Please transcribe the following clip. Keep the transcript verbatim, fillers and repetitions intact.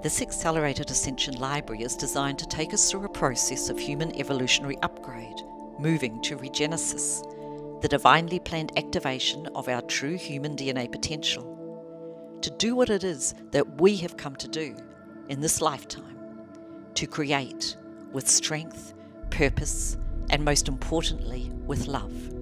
This accelerated Ascension Library is designed to take us through a process of human evolutionary upgrade, moving to regenesis, the divinely planned activation of our true human D N A potential, to do what it is that we have come to do in this lifetime, to create with strength, purpose, and most importantly, with love.